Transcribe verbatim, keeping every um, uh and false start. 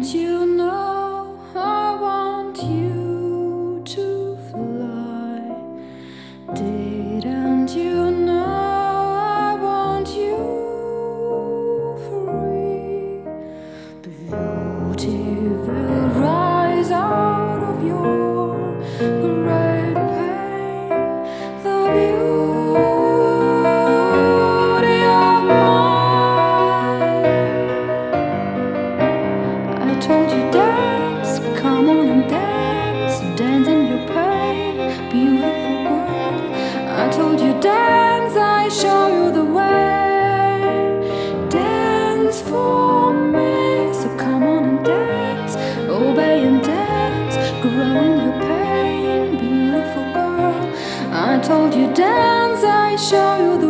Didn't you know I want you to fly? Didn't you know I want you free? Beauty will rise out of your great pain. The beauty of mine. I told you dance, come on and dance, dance in your pain, beautiful girl. I told you dance, I show you the way. Dance for me, so come on and dance, obey and dance, grow in your pain, beautiful girl. I told you dance, I show you the